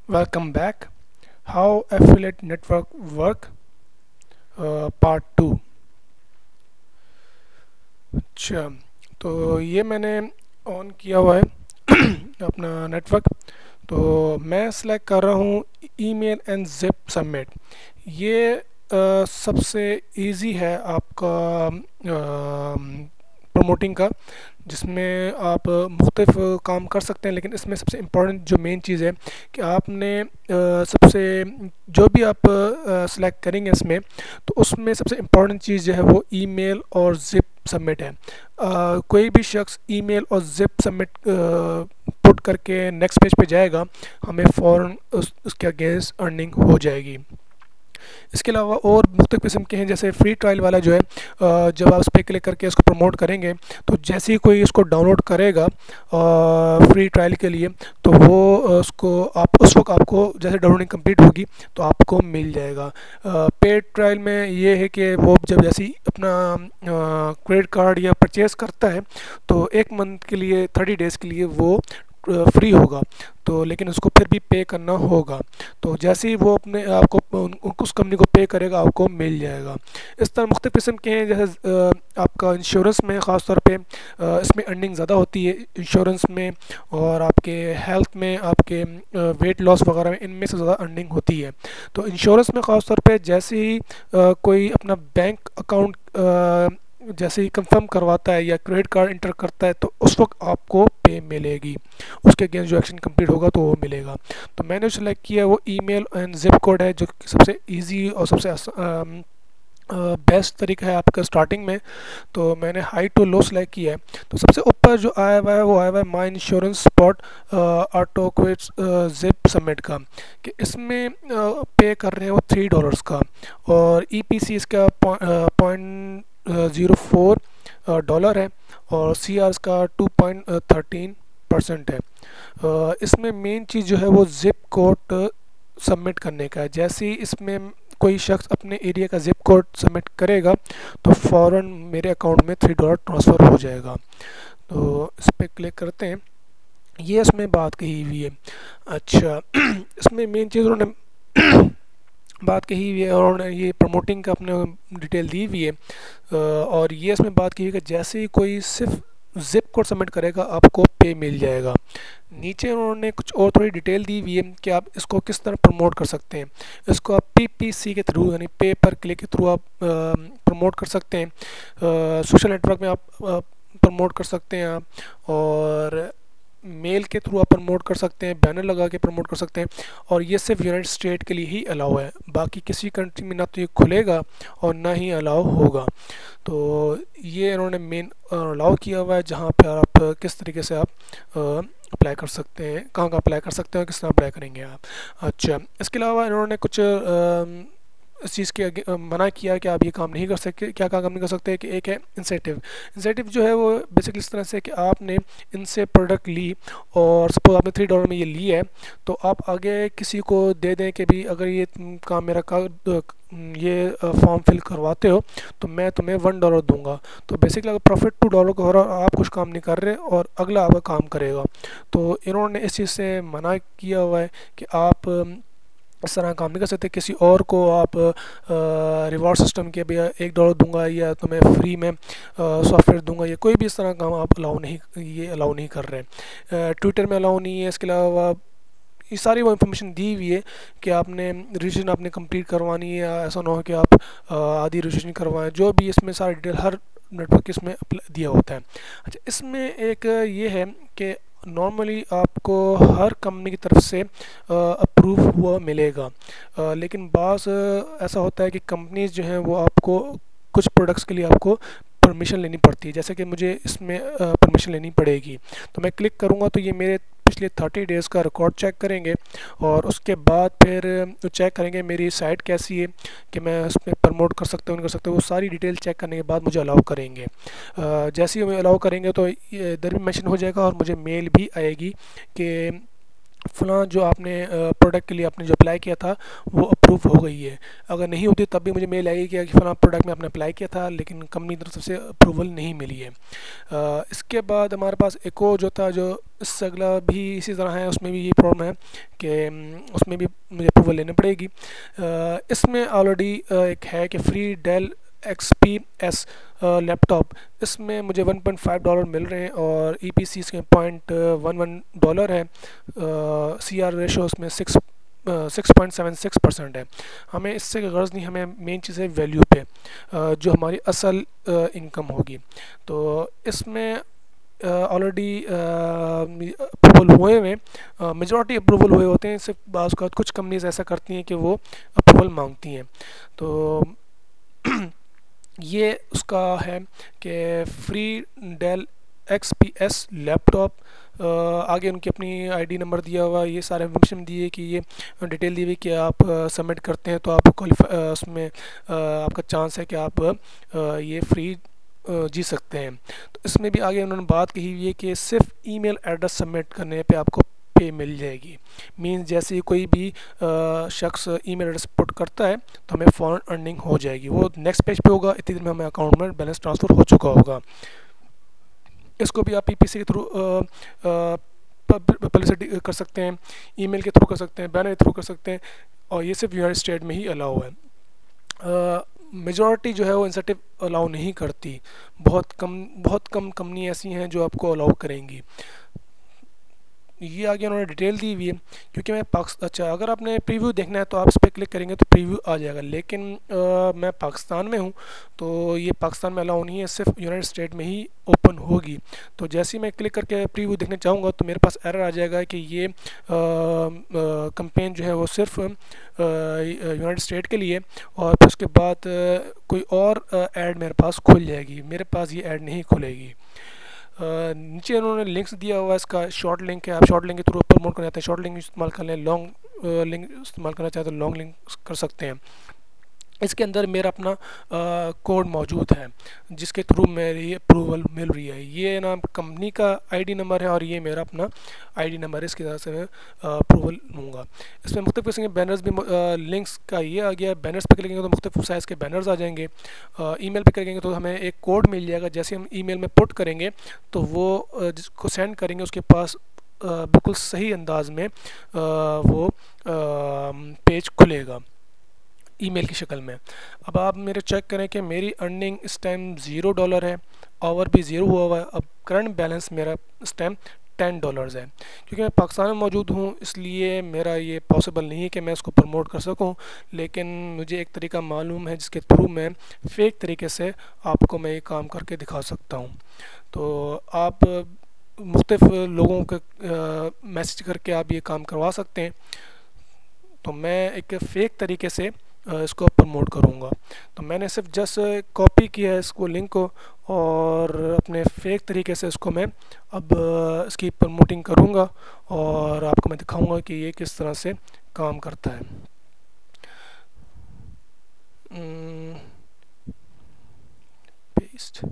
Welcome back. How affiliate network work, part two. अच्छा, तो ये मैंने ऑन किया हुआ है अपना नेटवर्क। तो मैं सेलेक्ट कर रहा हूँ ईमेल एंड जिप सबमिट। ये सबसे इजी है आपका प्रमोटिंग का, जिसमें आप मुख्तलिफ काम कर सकते हैं। लेकिन इसमें सबसे इम्पोर्टेंट जो मेन चीज़ है कि आपने सबसे जो भी आप सेलेक्ट करेंगे इसमें, तो उसमें सबसे इम्पोर्टेंट चीज़ जो है वो ईमेल और ज़िप सबमिट है। कोई भी शख्स ईमेल और ज़िप सबमिट पुट करके नेक्स्ट पेज पे जाएगा, हमें फ़ौरन उसके अगेंस्ट अर्निंग हो जाएगी। इसके अलावा और मुख्तलिफ किस्म के हैं, जैसे फ्री ट्रायल वाला जो है, जब आप उस पर क्लिक करके उसको प्रमोट करेंगे, तो जैसे ही कोई इसको डाउनलोड करेगा फ्री ट्रायल के लिए, तो वो उसको आप उस वक्त आपको जैसे डाउनलोडिंग कंप्लीट होगी तो आपको मिल जाएगा। पेड ट्रायल में ये है कि वो जब जैसे ही अपना क्रेडिट कार्ड या परचेज़ करता है, तो एक मंथ के लिए 30 डेज़ के लिए वो फ्री होगा। तो लेकिन उसको फिर भी पे करना होगा। तो जैसे ही वो अपने आपको उस कंपनी को पे करेगा, आपको मिल जाएगा। इस तरह मुख्तलिफ किस्म के हैं, जैसे आपका इंश्योरेंस में ख़ास तौर पे इसमें अर्निंग ज़्यादा होती है इंश्योरेंस में, और आपके हेल्थ में, आपके वेट लॉस वगैरह में, इनमें से ज़्यादा अर्निंग होती है। तो इंश्योरेंस में ख़ास तौर पे जैसे ही कोई अपना बैंक अकाउंट जैसे ही कंफर्म करवाता है या क्रेडिट कार्ड इंटर करता है, तो उस वक्त आपको पे मिलेगी। उसके अगेंस्ट जो एक्शन कंप्लीट होगा तो वो मिलेगा। तो मैंने जो सेलेक्ट किया वो ईमेल एंड जिप कोड है, जो कि सबसे इजी और सबसे बेस्ट तरीका है आपका स्टार्टिंग में। तो मैंने हाई टू लो सेलेक्ट किया है। तो सबसे ऊपर जो आया हुआ है वो आया हुआ है my insurance spot auto quotes zip submit का, कि इसमें पे कर रहे हैं वो $3 का, और ईपीसी इसका 0.04 डॉलर है, और सी आर का 2.13% है। इसमें मेन चीज़ जो है वो ज़िप कोड सबमिट करने का है। जैसे ही इसमें कोई शख्स अपने एरिया का ज़िप कोड सबमिट करेगा, तो फ़ौरन मेरे अकाउंट में $3 ट्रांसफ़र हो जाएगा। तो इस पर क्लिक करते हैं। ये इसमें बात कही हुई है। अच्छा इसमें मेन चीज़ उन्होंने बात कही हुई है, और उन्होंने ये प्रमोटिंग का अपने डिटेल दी हुई है। और ये इसमें बात की है कि जैसे ही कोई सिर्फ ज़िप कोड सबमिट करेगा, आपको पे मिल जाएगा। नीचे उन्होंने कुछ और थोड़ी डिटेल दी हुई है कि आप इसको किस तरह प्रमोट कर सकते हैं। इसको आप पीपीसी के थ्रू, यानी पे पर क्लिक के थ्रू आप प्रमोट कर सकते हैं। सोशल नेटवर्क में आप प्रमोट कर सकते हैं आप, और मेल के थ्रू आप प्रमोट कर सकते हैं, बैनर लगा के प्रमोट कर सकते हैं। और ये सिर्फ यूनाइटेड स्टेट के लिए ही अलाउ है, बाकी किसी कंट्री में ना तो ये खुलेगा और ना ही अलाउ होगा। तो ये इन्होंने मेन अलाउ किया हुआ है, जहाँ पर आप किस तरीके से आप अप्लाई कर सकते हैं, कहाँ कहाँ अप्लाई कर सकते हैं, किस तरह अप्लाई करेंगे आप। अच्छा, इसके अलावा इन्होंने कुछ इस चीज़ के मना किया कि आप ये काम नहीं कर सकते। क्या काम नहीं कर सकते हैं कि एक है इंसेंटिव। इंसेंटिव जो है वो बेसिकली इस तरह से कि आपने इनसे प्रोडक्ट ली, और सपोज आपने $3 में ये ली है, तो आप आगे किसी को दे दें कि भी अगर ये काम मेरा ये फॉर्म फिल करवाते हो, तो मैं तुम्हें $1 दूंगा। तो बेसिकली अगर प्रॉफिट $2 का हो रहा है और आप कुछ काम नहीं कर रहे, और अगला आपका काम करेगा। तो इन्होंने इस चीज़ से मना किया हुआ है कि आप इस तरह काम नहीं कर सकते। किसी और को आप रिवॉर्ड सिस्टम के भैया $1 दूंगा, या तुम्हें फ्री में सॉफ्टवेयर दूंगा, या कोई भी इस तरह काम आप अलाउ नहीं, ये अलाउ नहीं कर रहे। ट्विटर में अलाउ नहीं है। इसके अलावा ये सारी वो इन्फॉर्मेशन दी हुई है कि आपने रजिस्ट्रेशन आपने कंप्लीट करवानी है, या ऐसा ना हो कि आप आधी रजिस्ट्रेशन करवाएं। जो भी इसमें सारा डिटेल हर नेटवर्क इसमें दिया होता है। अच्छा, इसमें एक ये है कि नॉर्मली आपको हर कंपनी की तरफ से अप्रूव हुआ मिलेगा, लेकिन बाज़ ऐसा होता है कि कंपनीज जो हैं वो आपको कुछ प्रोडक्ट्स के लिए आपको परमिशन लेनी पड़ती है। जैसे कि मुझे इसमें परमिशन लेनी पड़ेगी। तो मैं क्लिक करूँगा तो ये मेरे पिछले 30 डेज़ का रिकॉर्ड चेक करेंगे, और उसके बाद फिर चेक करेंगे मेरी साइट कैसी है, कि मैं उसमें प्रमोट कर सकता हूँ नहीं कर सकता। वो सारी डिटेल चेक करने के बाद मुझे अलाउ करेंगे। जैसे ही हमें अलाउ करेंगे तो ये इधर भी मेंशन हो जाएगा, और मुझे मेल भी आएगी कि फ़लाँ जो आपने प्रोडक्ट के लिए आपने जो अप्लाई किया था वो अप्रूव हो गई है। अगर नहीं होती तब भी मुझे मेल आएगी कि फलां प्रोडक्ट में आपने अप्लाई किया था लेकिन कंपनी की तरफ से अप्रूवल नहीं मिली है। इसके बाद हमारे पास एक और जो था, जो इससे अगला भी इसी तरह है, उसमें भी ये प्रॉब्लम है कि उसमें भी मुझे अप्रूवल लेनी पड़ेगी। इसमें ऑलरेडी एक है कि फ्री डेल XPS लैपटॉप, इसमें मुझे $1.5 मिल रहे हैं और EPC इसके $0.11 है। CR रेशो उसमें 6.76% है। हमें इससे गर्ज नहीं, हमें मेन चीज़ है वैल्यू पे, जो हमारी असल इनकम होगी। तो इसमें ऑलरेडी अप्रूवल हुए हुए, मेजॉरिटी अप्रूवल हुए होते हैं। सिर्फ बाज़ का कुछ कंपनीज ऐसा करती हैं कि वो अप्रूवल मांगती हैं। तो ये उसका है कि फ्री डेल XPS लैपटॉप, आगे उनकी अपनी आईडी नंबर दिया हुआ, ये सारे इन्फॉर्मेशन दिए कि ये डिटेल दी हुई कि आप सबमिट करते हैं तो आप क्वालिफाई, उसमें आपका चांस है कि आप ये फ्री जी सकते हैं। तो इसमें भी आगे उन्होंने बात कही हुई है कि सिर्फ ईमेल एड्रेस सबमिट करने पे आपको पे मिल जाएगी। मींस जैसे ही कोई भी शख्स ईमेल एड्रेस पुट करता है तो हमें फ़ौरन अर्निंग हो जाएगी। वो नेक्स्ट पेज पे होगा, इतनी देर में हमें अकाउंट में बैलेंस ट्रांसफ़र हो चुका होगा। इसको भी आप PPC के थ्रू पब्लिसिटी कर सकते हैं, ईमेल के थ्रू कर सकते हैं, बैनर के थ्रू कर सकते हैं, और ये सिर्फ यूनाइटेड स्टेट में ही अलाउ है। मेजॉरिटी जो है वो इंसेंटिव अलाउ नहीं करती। बहुत कम कंपनी ऐसी हैं जो आपको अलाउ करेंगी। ये आगे उन्होंने डिटेल दी हुई है, क्योंकि मैं अच्छा, अगर आपने प्रीव्यू देखना है तो आप इस पर क्लिक करेंगे तो प्रीव्यू आ जाएगा, लेकिन मैं पाकिस्तान में हूँ तो ये पाकिस्तान में अलाउ नहीं है, सिर्फ यूनाइटेड स्टेट में ही ओपन होगी। तो जैसे ही मैं क्लिक करके प्रीव्यू देखने चाहूँगा तो मेरे पास एरर आ जाएगा कि ये कंपेन जो है वो सिर्फ यूनाइटेड स्टेट के लिए, और फिर उसके बाद कोई और ऐड मेरे पास खुल जाएगी। मेरे पास ये ऐड नहीं खुलेगी। नीचे उन्होंने लिंक्स दिया हुआ है, इसका शॉर्ट लिंक है, आप शॉर्ट लिंक के थ्रू प्रमोट करना चाहते हैं, शॉर्ट लिंक इस्तेमाल कर लें, लॉन्ग लिंक इस्तेमाल करना चाहते हैं तो लॉन्ग लिंक कर सकते हैं। इसके अंदर मेरा अपना कोड मौजूद है जिसके थ्रू मेरी अप्रूवल मिल रही है। ये ना कंपनी का आईडी नंबर है और ये मेरा अपना आईडी नंबर है, इसकी तरह से मैं अप्रूवल लूँगा। इसमें मुख्तलिफ किस्म के बैनर्स भी, लिंक्स का ये आ गया। बैनर्स पे क्लिक करेंगे तो मुख्तलिफ साइज़ के बैनर्स आ जाएंगे। ईमेल पे करेंगे तो हमें एक कोड मिल जाएगा, जैसे हम ईमेल में पुट करेंगे तो वो जिसको सेंड करेंगे उसके पास बिल्कुल सही अंदाज में वो पेज खुलेगा ईमेल की शक्ल में। अब आप मेरे चेक करें कि मेरी अर्निंग इस टाइम $0 है, आवर भी ज़ीरो हुआ हुआ है। अब करंट बैलेंस मेरा इस टाइम $10 है। क्योंकि मैं पाकिस्तान में मौजूद हूँ इसलिए मेरा ये पॉसिबल नहीं है कि मैं उसको प्रमोट कर सकूँ, लेकिन मुझे एक तरीका मालूम है जिसके थ्रू मैं फ़ेक तरीके से आपको मैं ये काम करके दिखा सकता हूँ। तो आप मुख्तलिफ लोगों के मैसेज करके आप ये काम करवा सकते हैं। तो मैं एक फ़ेक तरीके से इसको प्रमोट करूँगा। तो मैंने सिर्फ जस्ट कॉपी किया है इसको लिंक को, और अपने फेक तरीके से इसको मैं अब इसकी प्रमोटिंग करूँगा और आपको मैं दिखाऊँगा कि ये किस तरह से काम करता है। पेस्ट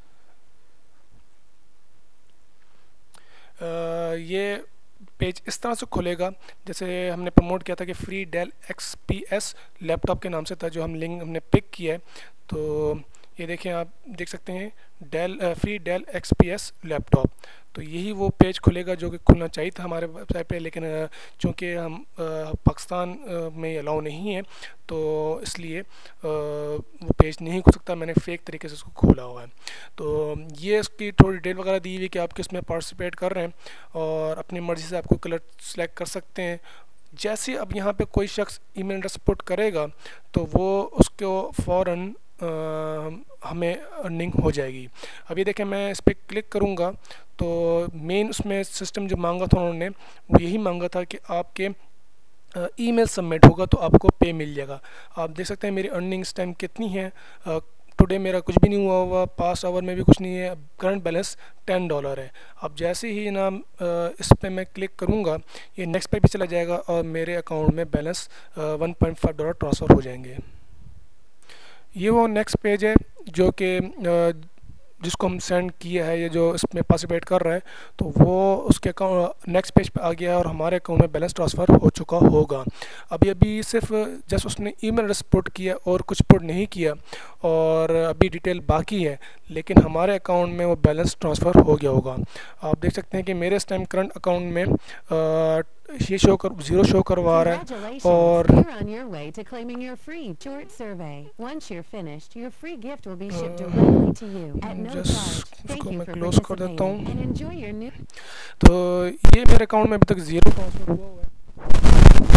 ये पेज इस तरह से खुलेगा जैसे हमने प्रमोट किया था कि फ्री डेल XPS लैपटॉप के नाम से था, जो हम लिंक हमने पिक किया है। तो ये देखें, आप देख सकते हैं फ्री डेल XPS लैपटॉप। तो यही वो पेज खुलेगा जो कि खुलना चाहिए था हमारे वेबसाइट पे, लेकिन चूँकि हम पाकिस्तान में अलाउ नहीं है तो इसलिए वो पेज नहीं खुल सकता। मैंने फ़ेक तरीके से उसको खोला हुआ है। तो ये इसकी थोड़ी डिटेल वगैरह दी हुई कि आप किस में पार्टिसिपेट कर रहे हैं और अपनी मर्ज़ी से आपको कलर सेलेक्ट कर सकते हैं। जैसे अब यहाँ पे कोई शख्स ईमेल एड्रेस पुट करेगा तो वो उसको फ़ौरन हमें अर्निंग हो जाएगी। अब ये देखें, मैं इस पर क्लिक करूँगा तो मेन उसमें सिस्टम जो मांगा था उन्होंने वो यही मांगा था कि आपके ईमेल सबमिट होगा तो आपको पे मिल जाएगा। आप देख सकते हैं मेरी अर्निंग इस टाइम कितनी है। टुडे मेरा कुछ भी नहीं हुआ, पास्ट आवर में भी कुछ नहीं है। करंट बैलेंस $10 है। अब जैसे ही ना इस पर मैं क्लिक करूँगा ये नेक्स्ट पे भी चला जाएगा और मेरे अकाउंट में बैलेंस $1.5 ट्रांसफ़र हो जाएंगे। ये वो नेक्स्ट पेज है जो कि जिसको हम सेंड किया है, ये जो इसमें पार्टिसिपेट कर रहा है, तो वो उसके अकाउंट नेक्स्ट पेज पे आ गया है और हमारे अकाउंट में बैलेंस ट्रांसफ़र हो चुका होगा। अभी अभी सिर्फ जस्ट उसने ईमेल एड्रेस पुट किया और कुछ पुट नहीं किया, और अभी डिटेल बाकी है, लेकिन हमारे अकाउंट में वो बैलेंस ट्रांसफ़र हो गया होगा। आप देख सकते हैं कि मेरे इस टाइम करंट अकाउंट में ये ज़ीरो शो करवा रहा है। Congratulations, और you're on your way to claiming your free short survey. Once you're finished, your free gift will be shipped directly to you at no charge. Just Thank उसको you मैं for close कर देता participating हूँ। and enjoy your new तो ये मेरे account में अभी तक ज़ीरो ट्रांसफ़र हुआ हुआ है।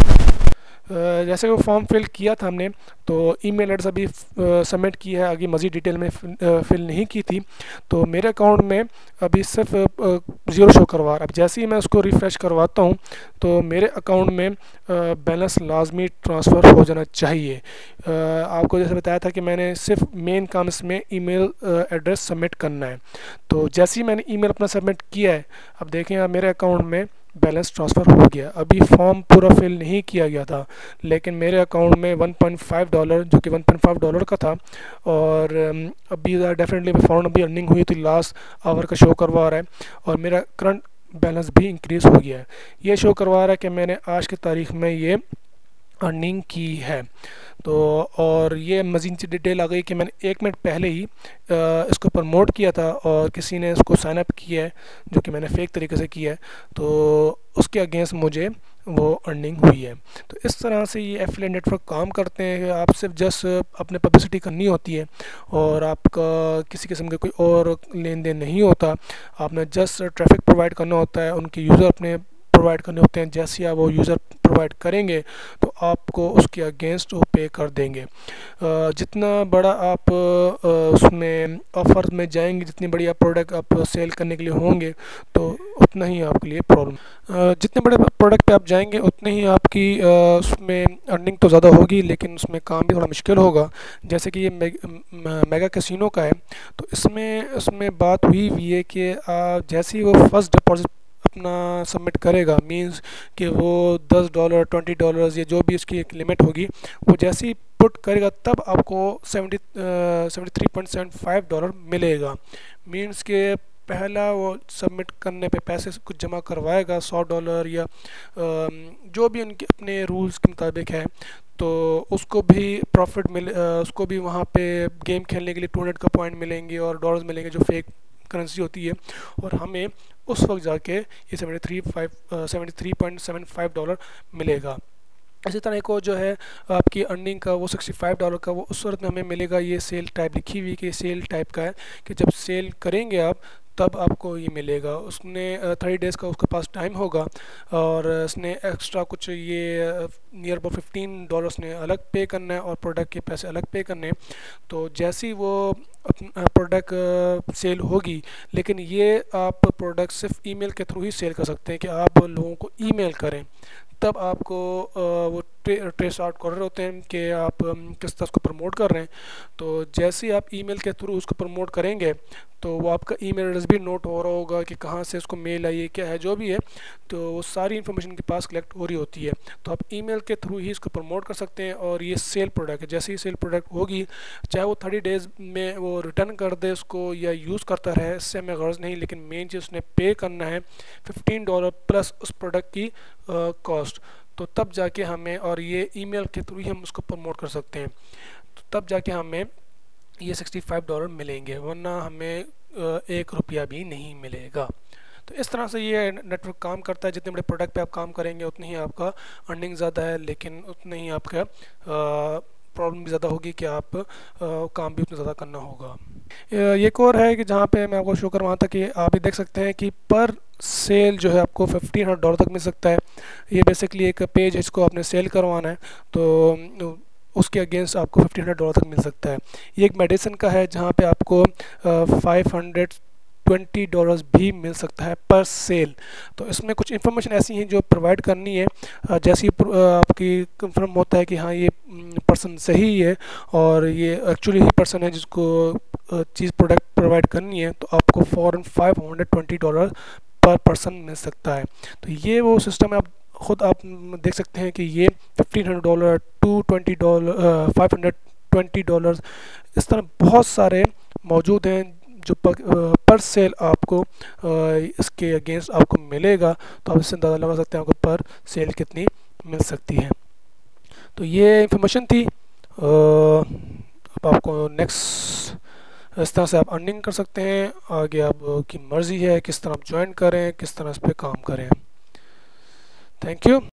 जैसे वो फॉर्म फिल किया था हमने, तो ईमेल एड्रेस अभी सबमिट की है, आगे मज़ीद डिटेल में फिल नहीं की थी, तो मेरे अकाउंट में अभी सिर्फ ज़ीरो शो करवा रहा है। अब जैसे ही मैं उसको रिफ़्रेश करवाता हूँ, तो मेरे अकाउंट में बैलेंस लाजमी ट्रांसफ़र हो जाना चाहिए। आपको जैसे बताया था कि मैंने सिर्फ मेन काम इसमें ईमेल एड्रेस सबमिट करना है। तो जैसे ही मैंने ईमेल अपना सबमिट किया है, अब देखें आप मेरे अकाउंट में बैलेंस ट्रांसफ़र हो गया। अभी फॉर्म पूरा फिल नहीं किया गया था, लेकिन मेरे अकाउंट में $1.5, जो कि $1.5 का था, और अभी डेफिनेटली फ़ौरन अभी अर्निंग हुई थी, लास्ट आवर का शो करवा रहा है, और मेरा करंट बैलेंस भी इंक्रीज़ हो गया है। ये शो करवा रहा है कि मैंने आज की तारीख में ये अर्निंग की है। तो और ये मज़ीद सी डिटेल आ गई कि मैंने 1 मिनट पहले ही इसको प्रमोट किया था और किसी ने इसको साइन अप किया है, जो कि मैंने फ़ेक तरीके से किया है, तो उसके अगेंस्ट मुझे वो अर्निंग हुई है। तो इस तरह से ये एफिलिएट नेटवर्क काम करते हैं कि आप सिर्फ जस्ट अपने पब्लिसिटी करनी होती है और आपका किसी किस्म का कोई और लेन देन नहीं होता। आपने जस्ट ट्रैफिक प्रोवाइड करना होता है, उनके यूज़र अपने प्रोवाइड करने होते हैं। जैसे आप वो यूज़र प्रोवाइड करेंगे, तो आपको उसके अगेंस्ट वो पे कर देंगे। जितना बड़ा आप उसमें ऑफ़र में जाएंगे, जितनी बड़ी आप प्रोडक्ट आप सेल करने के लिए होंगे, तो उतना ही आपके लिए प्रॉब्लम। जितने बड़े प्रोडक्ट पे आप जाएंगे, उतने ही आपकी उसमें अर्निंग तो ज़्यादा होगी, लेकिन उसमें काम भी थोड़ा मुश्किल होगा। जैसे कि ये मेगा कैसीनो का है, तो इसमें बात हुई है कि जैसे ही वो फर्स्ट डिपॉजिट अपना सबमिट करेगा, मींस कि वो $10 $20 या जो भी उसकी एक लिमिट होगी, वो जैसे ही पुट करेगा तब आपको 73.75 डॉलर मिलेगा। मींस के पहला वो सबमिट करने पे पैसे कुछ जमा करवाएगा, $100 या जो भी उनके अपने रूल्स के मुताबिक है, तो उसको भी प्रॉफिट उसको भी वहाँ पे गेम खेलने के लिए 200 का पॉइंट मिलेंगे और डॉलर्स मिलेंगे, जो फेक करेंसी होती है, और हमें उस वक्त जाके ये 73.75 डॉलर मिलेगा। इसी तरह एक और जो है आपकी अर्निंग का, वो $65 का, वो उस सूरत में हमें मिलेगा। ये सेल टाइप लिखी हुई कि सेल टाइप का है, कि जब सेल करेंगे आप तब आपको ये मिलेगा। उसने 30 डेज़ का उसके पास टाइम होगा, और उसने एक्स्ट्रा कुछ ये नियर अबाउट $15 ने अलग पे करना है और प्रोडक्ट के पैसे अलग पे करने हैं। तो जैसी वो प्रोडक्ट सेल होगी, लेकिन ये आप प्रोडक्ट सिर्फ ईमेल के थ्रू ही सेल कर सकते हैं, कि आप लोगों को ईमेल करें, तब आपको वो ट्रेस आउट कर रहे होते हैं कि आप किस तरह उसको प्रमोट कर रहे हैं। तो जैसे ही आप ईमेल के थ्रू उसको प्रमोट करेंगे, तो वो आपका ईमेल एड्रेस भी नोट हो रहा होगा कि कहाँ से उसको मेल आई है, क्या है, जो भी है, तो वो सारी इन्फॉर्मेशन के पास कलेक्ट हो रही होती है। तो आप ईमेल के थ्रू ही इसको प्रमोट कर सकते हैं। और ये सेल प्रोडक्ट है, जैसे ही सेल प्रोडक्ट होगी, चाहे वो 30 डेज़ में वो रिटर्न कर दे उसको या यूज़ करता रहे, इससे हमें गर्ज नहीं, लेकिन मेन चीज़ उसने पे करना है $15 प्लस उस प्रोडक्ट की कॉस्ट। तो तब जाके हमें, और ये ईमेल के थ्रू ही हम उसको प्रमोट कर सकते हैं, तो तब जाके हमें ये $65 मिलेंगे, वरना हमें 1 रुपया भी नहीं मिलेगा। तो इस तरह से ये नेटवर्क काम करता है। जितने बड़े प्रोडक्ट पे आप काम करेंगे, उतनी ही आपका अर्निंग ज़्यादा है, लेकिन उतनी ही आपका प्रॉब्लम भी ज़्यादा होगी कि आप काम भी उतना ज़्यादा करना होगा। ये एक और है कि जहाँ पे मैं आपको शो करवाया था कि आप ये देख सकते हैं कि पर सेल जो है आपको $1500 तक मिल सकता है। ये बेसिकली एक पेज है, इसको आपने सेल करवाना है, तो उसके अगेंस्ट आपको $1500 तक मिल सकता है। ये एक मेडिसिन का है, जहाँ पे आपको $520 भी मिल सकता है पर सेल। तो इसमें कुछ इन्फॉर्मेशन ऐसी हैं जो प्रोवाइड करनी है। जैसे आपकी कंफर्म होता है कि हाँ ये पर्सन सही है और ये एक्चुअली ही पर्सन है जिसको चीज़ प्रोडक्ट प्रोवाइड करनी है, तो आपको फ़ौरन $520 पर पर्सन मिल सकता है। तो ये वो सिस्टम है। आप ख़ुद आप देख सकते हैं कि ये $1500 $220 $520, इस तरह बहुत सारे मौजूद हैं जो पर सेल आपको इसके अगेंस्ट आपको मिलेगा, तो आप इससे अंदाज़ा लगा सकते हैं आपको पर सेल कितनी मिल सकती है। तो ये इंफॉर्मेशन थी। अब आपको नेक्स्ट इस तरह से आप अर्निंग कर सकते हैं। आगे आपकी मर्ज़ी है किस तरह आप ज्वाइन करें, किस तरह इस पर काम करें। Thank you.